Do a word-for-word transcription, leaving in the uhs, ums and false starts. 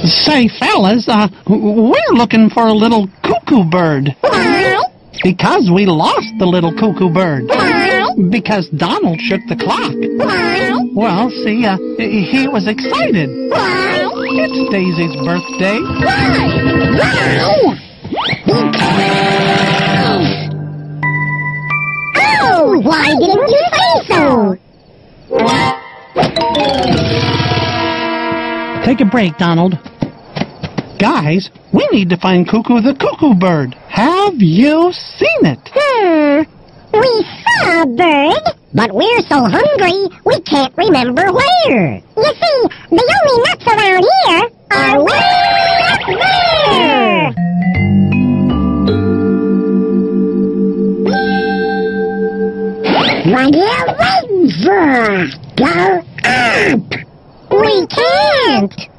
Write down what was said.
Say, fellas, uh, we're looking for a little cuckoo bird. Why? Because we lost the little cuckoo bird. Why? Because Donald shook the clock. Why? Well, see, uh, he was excited. Why? It's Daisy's birthday. Why? Why? Oh, why didn't you say so? Take a break, Donald. Guys, we need to find Cuckoo the cuckoo bird. Have you seen it? Hmm. We saw a bird, but we're so hungry we can't remember where. You see, the only nuts around here are way up there. What are you waiting for? Go up! We can't!